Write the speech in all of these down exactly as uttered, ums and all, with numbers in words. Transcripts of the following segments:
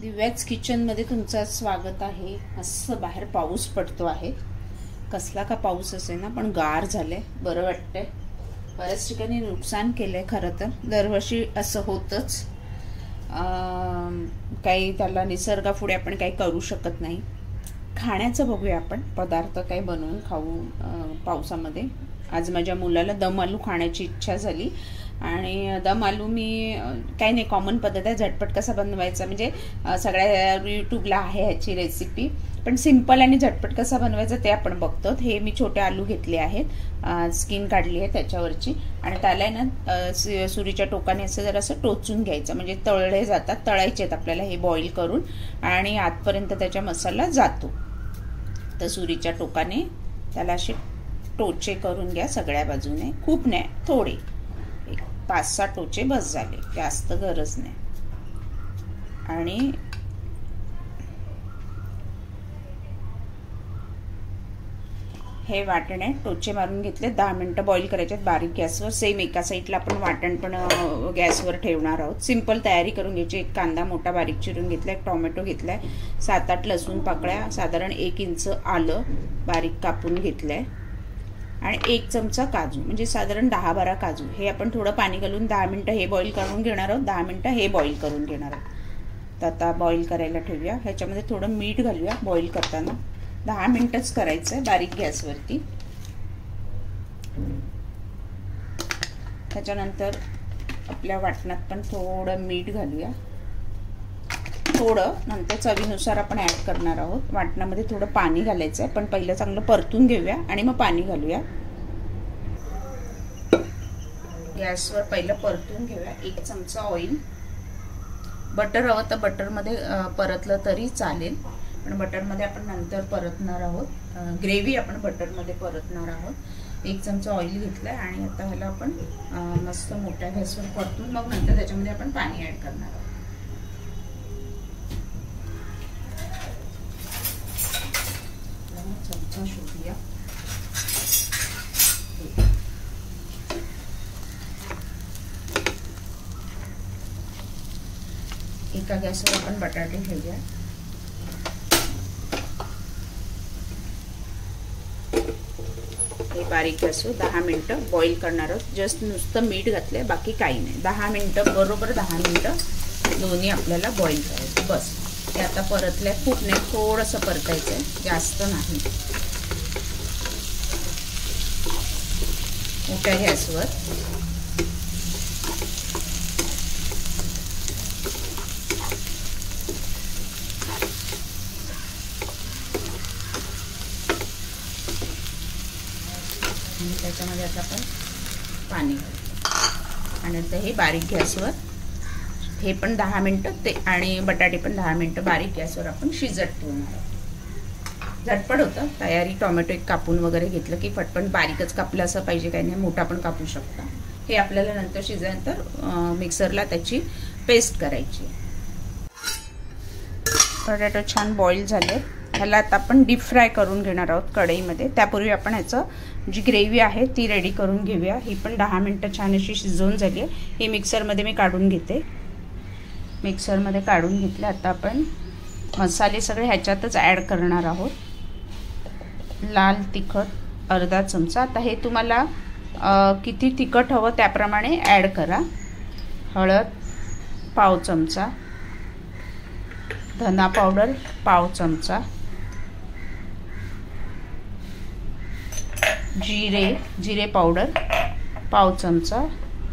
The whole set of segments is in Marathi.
दिव्याच किचनमध्ये तुमचं स्वागत आहे। मस्त बाहेर पाऊस पडतो आहे। कसला का पाऊस असे ना, पण गार झाले, बरं वाटतंय। बऱ्याच ठिकाणी नुकसान केलंय खरं तर, दरवर्षी असं होतच। काही त्याला निसर्गापुढे आपण काही करू शकत नाही। खाण्याचं बघूया आपण, पदार्थ काही बनवून खाऊ पावसामध्ये। आज माझ्या मुलाला दम आलू खाण्याची इच्छा झाली आणि दम आलू मी काही नाही, कॉमन पद्धत आहे, झटपट कसा बनवायचा, म्हणजे सगळ्या यूट्यूबला आहे ह्याची रेसिपी, पण सिंपल आणि झटपट कसा बनवायचा ते आपण बघतो। हे मी छोटे आलू घेतले आहेत, स्किन काढली आहे त्याच्यावरची, आणि त्याला ना सुरीच्या टोकाने असं जरा असं टोचून घ्यायचं, म्हणजे तळले जातात, तळायचे आहेत आपल्याला हे बॉईल करून, आणि आतपर्यंत त्याचा मसाला जातो। तर सुरीच्या टोकाने त्याला असे टोचे करून घ्या सगळ्या बाजूने, खूप नाही, थोडे एक पाच सहा टोचे बस झाले, जास्त गरज नाही। आणि हे वाटणे टोचे मारून घेतले, दहा मिनिटं बॉईल करायचे बारीक गॅसवर। सेम एका साईडला आपण वाटण पण गॅसवर ठेवणार आहोत। सिंपल तयारी करून घ्यायची। एक कांदा मोठा बारीक चिरून घेतलाय, एक टोमॅटो घेतलाय, सात आठ लसूण पाकळ्या, साधारण एक इंच आलं बारीक कापून घेतलंय, आणि एक चमचा काजू, म्हणजे साधारण दहा बारा काजू। हे आपण थोडं पाणी घालून दहा मिनिटं हे बॉईल करून घेणार आहोत, दहा मिनिटं हे बॉईल करून घेणार आहोत। तर आता बॉईल करायला ठेवूया। ह्याच्यामध्ये थोडं मीठ घालूया बॉईल करताना, दहा मिनिटच करायचं आहे बारीक गॅसवरती। त्याच्यानंतर आपल्या वाटणात पण थोडं मीठ घालूया, थोडं नंतर चवीनुसार आपण ऍड करणार आहोत। वाटणामध्ये थोडं पाणी घालायचं आहे, पण पहिलं चांगलं परतून घेऊया आणि मग पाणी घालूया। गॅसवर पहिलं परतून घेऊया। एक चमचा ऑइल, बटर हवं तर बटरमध्ये परतलं तरी चालेल, पण बटरमध्ये आपण नंतर परतणार आहोत, ग्रेव्ही आपण बटरमध्ये परतणार आहोत। एक चमचा ऑइल घेतलाय आणि आता ह्याला आपण मस्त मोठ्या गॅसवर परतून मग नंतर त्याच्यामध्ये आपण पाणी ऍड करणार आहोत। चमचा शोधूया, एका गॅसवर आपण बटाटे ठेवूया। हे बारीक गॅसवर दहा मिनिटं बॉईल करणार आहोत। जस्ट नुसतं मीठ घातलंय, बाकी काही नाही। दहा मिनिटं बरोबर, दहा मिनिटं दोन्ही आपल्याला बॉईल करायचं बस। ते आता परतलंय, खूप नाही, थोडंसं परतायचंय, जास्त नाही। मोठ्या गॅसवर त्याच्यामध्ये आता आपण पाणी घालतो, आणि आता हे बारीक गॅसवर हे पण दहा मिनिटं ते, आणि बटाटे पण दहा मिनिटं बारीक गॅसवर आपण शिजत ठेवणार आहोत। झटपट होतं तयारी। टोमॅटो एक कापून वगैरे घेतलं की पटपट, बारीकच कापलं असं पाहिजे काही नाही, मोठा पण कापू शकता। हे आपल्याला नंतर शिजल्यानंतर मिक्सरला त्याची पेस्ट करायची। पोटॅटो छान बॉईल झाले, ह्याला आता आपण डीप फ्राय करून घेणार आहोत कढईमध्ये। त्यापूर्वी आपण ह्याचं जी ग्रेव्ही आहे ती रेडी करून घेऊया। ही पण दहा मिनिटं छान अशी शिजवून झाली आहे। ही मिक्सरमध्ये मी काढून घेते, मिक्सरमध्ये काढून घेतले। आता आपण मसाले सगळे ह्याच्यातच ॲड करणार आहोत। लाल तिखट अर्धा चमचा, आता हे तुम्हाला किती तिखट हवं त्याप्रमाणे ॲड करा। हळद पाव चमचा, धना पावडर पाव चमचा, जिरे जिरे पावडर पाव चमचा,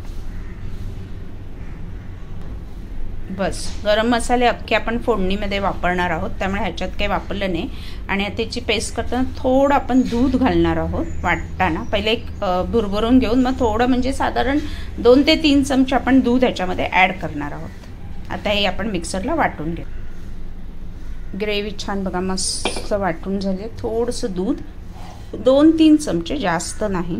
बस। गरम मसाले अख्खे आपण फोडणीमध्ये वापरणार आहोत, त्यामुळे ह्याच्यात काही वापरलं नाही। आणि त्याची पेस्ट करताना थोडं आपण दूध घालणार आहोत वाटताना, पहिले एक भुरभरून घेऊन मग थोडं, म्हणजे साधारण दोन ते तीन चमचे आपण दूध ह्याच्यामध्ये ॲड करणार आहोत। आता हे आपण मिक्सरला वाटून घेऊ। ग्रेव्ही छान बघा मस्त वाटून झाली। थोडंसं दूध, दोन तीन चमचे, जास्त नाही,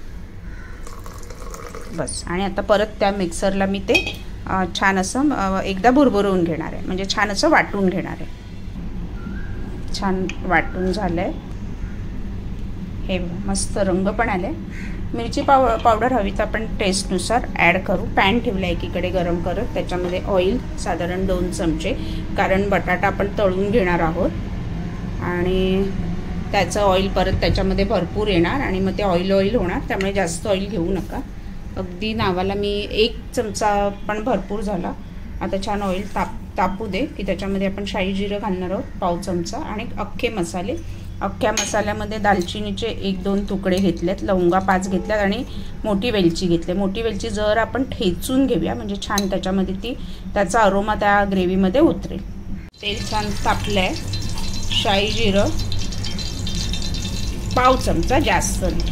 बस। आणि आता परत त्या मिक्सरला मी ते छान असं एकदा भुरभुरवून घेणार आहे, म्हणजे छान असं वाटून घेणार आहे। छान वाटून झालंय, हे मस्त रंग पण आले, मिरची पाव पावडर हवी तर आपण टेस्टनुसार ॲड करू. पॅन ठेवला एकीकडे गरम करत, त्याच्यामध्ये ऑइल साधारण दोन चमचे, कारण बटाटा आपण तळून घेणार आहोत आणि त्याचं ऑइल परत त्याच्यामध्ये भरपूर येणार आणि मग ते ऑइल ऑइल होणार, त्यामुळे जास्त ऑइल घेऊ नका. अगदी नावाला मी एक चमचा पण भरपूर झाला. आता छान ऑइल ताप तापू दे की त्याच्यामध्ये आपण शाही जिरं घालणार आहोत पाव चमचा आणि अख्खे मसाले. अख्ख्या मसाल्यामध्ये दालचिनीचे एक दोन तुकडे घेतलेत, लवंगा पाच घेतल्यात आणि मोठी वेलची घेतली. मोठी वेलची जर आपण ठेचून घेऊया म्हणजे छान त्याच्यामध्ये ती त्याचा अरोमा त्या ग्रेव्हीमध्ये उतरेल. तेल छान तापलं आहे. शाही जिरं पाव चमचा, जास्त नाही.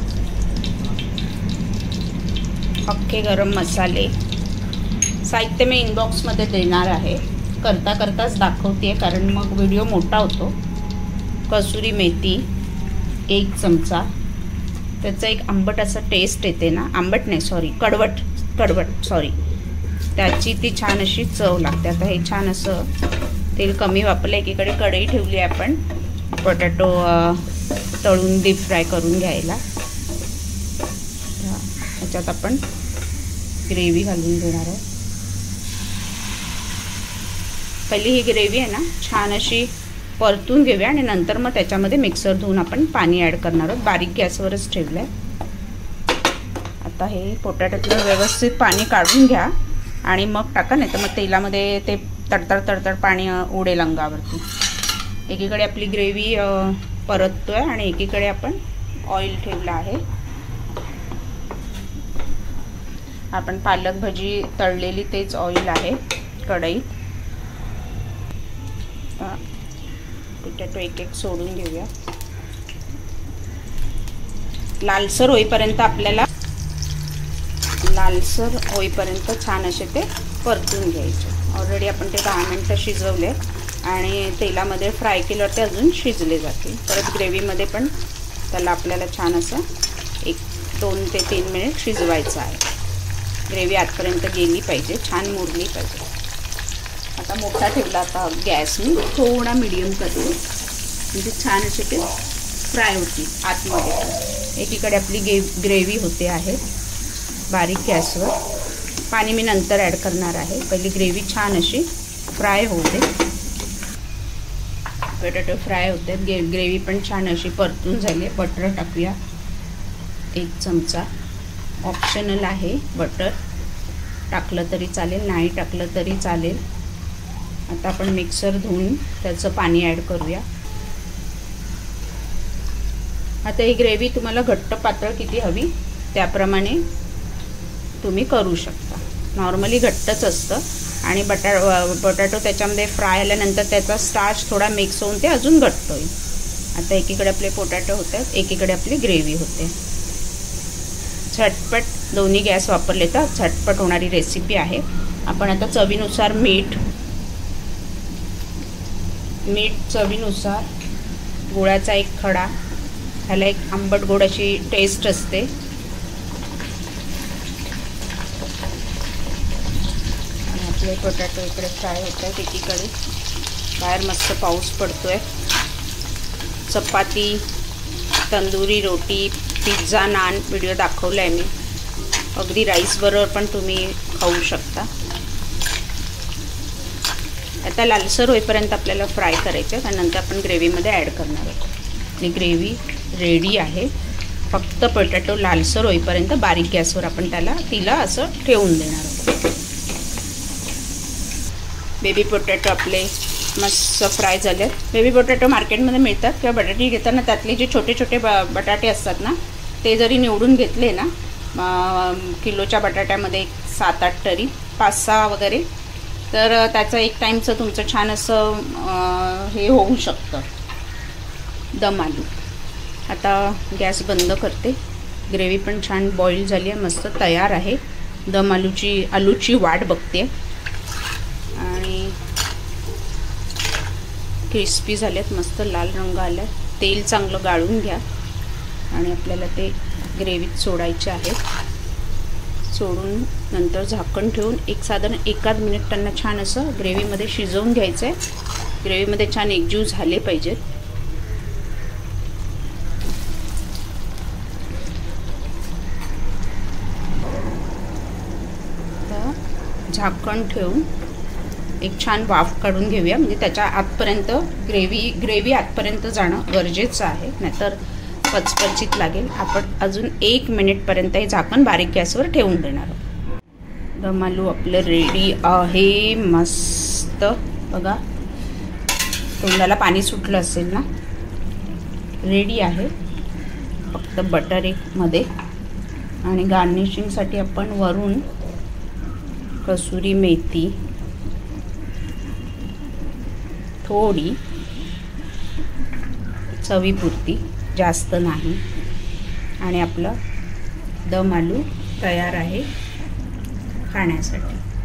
अख्खे गरम मसाले. साहित्य मी इनबॉक्समध्ये देणार आहे, करता करताच दाखवते कारण मग व्हिडिओ मोठा होतो. कसुरी मेथी एक चमचा, त्याचा एक आंबट असं टेस्ट येते ना, आंबट नाही सॉरी कडवट कडवट सॉरी त्याची ती छान अशी चव लागते. आता हे छान असं तेल कमी वापरलं. एकीकडे कढई ठेवली आहे आपण पोटॅटो तळून डीप फ्राय करून घ्यायला. त्याच्यात आपण ग्रेव्ही घालून घेणार आहोत. पहिली ही ग्रेव्ही आहे ना छान अशी परतून घेऊया आणि नंतर मग त्याच्यामध्ये मिक्सर धुवून आपण पाणी ॲड करणार आहोत. बारीक गॅसवरच ठेवलं आहे. आता हे पोटॅटोतलं व्यवस्थित पाणी काढून घ्या आणि मग टाका, नाही तर मग तेलामध्ये ते तडतड तडतड पाणी उडेल अंगावरती. एकीकडे आपली ग्रेव्ही परततो आहे आणि एकीकडे आपण ऑइल ठेवलं आहे. आपण पालक भाजी तळलेली तेच ऑइल आहे कढईत. पोटॅटो एक एक सोडून घेऊया. लालसर होईपर्यंत आपल्याला लालसर होईपर्यंत छान असे ते परतून घ्यायचे. ऑलरेडी आपण ते दहा मिनटं शिजवले आणि तेलामध्ये फ्राय केल्यावर ते अजून शिजले जातील. परत ग्रेव्हीमध्ये पण त्याला आपल्याला छान असं एक दोन ते तीन मिनिट शिजवायचं आहे. ग्रेव्ही आतपर्यंत गेली पाहिजे, छान मुरली पाहिजे. आता मोठा ठेवला आता गॅस मी थोडा मीडियम करते म्हणजे छान असे ते फ्राय होतील आतमध्ये. एकीकडे आपली गे ग्रेव्ही होते आहे बारीक गॅसवर. पाणी मी नंतर ॲड करणार आहे. पहिली ग्रेव्ही छान अशी फ्राय होऊ दे. पोटॅटो फ्राय होते, गे ग्रेव्ही पण छान अशी परतून झाली. बटर टाकूया एक चमचा. ऑप्शनल आहे, बटर टाकलं तरी चालेल, नाही टाकलं तरी चालेल. आता आपण मिक्सर धुवून त्याचं पाणी ॲड करूया. आता ही ग्रेव्ही तुम्हाला घट्ट पातळ किती हवी त्याप्रमाणे तुम्ही करू शकता. नॉर्मली घट्टच असतं आणि बटा बटाटो त्याच्यामध्ये फ्राय आल्यानंतर त्याचा स्टार्च थोडा मिक्स होऊन ते अजून घट्ट होईल. आता एकीकडे आपले पोटॅटो होते, एकीकडे आपली ग्रेव्ही होते. झटपट दोन्ही गॅस वापरले तर झटपट होणारी रेसिपी आहे. आपण आता चवीनुसार मीठ मीठ चवीनुसार, गुळाचा एक खडा, ह्याला एक आंबट गोड अशी टेस्ट असते. आणि आपले पोटॅटो इकडे फ्राय होत आहेत. एकीकडे बाहेर मस्त पाऊस पडतोय. चपाती, तंदुरी रोटी, पिझ्झा, नान व्हिडिओ दाखवला आहे मी. अगदी राईसबरोबर पण तुम्ही खाऊ शकता. आता लालसर होईपर्यंत आपल्याला फ्राय करायचं आहे, त्यानंतर आपण ग्रेव्हीमध्ये ॲड करणार आहोत. आणि ग्रेव्ही रेडी आहे. फक्त पोटॅटो लालसर होईपर्यंत बारीक गॅसवर आपण त्याला तिला असं ठेवून देणार आहोत. बेबी पोटॅटो आपले मस्त फ्राय झाले. बेबी पोटॅटो मार्केटमध्ये मिळतात किंवा बटाटे घेताना त्यातले जे छोटे छोटे ब बटाटे असतात ना ते जरी निवडून घेतले ना, किलोच्या बटाट्यामध्ये एक सात आठ तरी पाच सहा वगैरे, तर त्याचं एक टाईमचं तुमचं छान असं हे होऊ शकतं दम आलू. आता गॅस बंद करते. ग्रेव्ही पण छान बॉईल झाली आहे, मस्त तयार आहे. दम आलूची आलूची वाट बघते आणि क्रिस्पी झालेत, मस्त लाल रंग आला. तेल चांगलं गाळून घ्या आणि आपल्याला ते ग्रेव्हीत सोडायचे आहे. सोडून नंतर झाकण ठेवून एक साधारण एकाद मिनिट त्यांना छान असं ग्रेव्हीमध्ये शिजवून घ्यायचं आहे. ग्रेव्हीमध्ये छान एकजीव झाले पाहिजेत. झाकण ठेवून एक छान वाफ काढून घेऊया, म्हणजे त्याच्या आतपर्यंत ग्रेव्ही ग्रेव्ही आतपर्यंत जाणं गरजेचं आहे, नाहीतर पचपचीत लागेल. आपण अजून एक मिनिटपर्यंत हे झाकण बारीक गॅसवर ठेवून देणार आहोत. दम आलू आपलं रेडी आहे. मस्त बघा, तोंडाला पाणी सुटलं असेल ना. रेडी आहे. फक्त बटर एक मध्ये आणि गार्निशिंगसाठी आपण वरून कसुरी मेथी थोडी, चवीपुरती, जास्त नाही, आणि आपलं दम आलू तयार आहे खाण्यासाठी.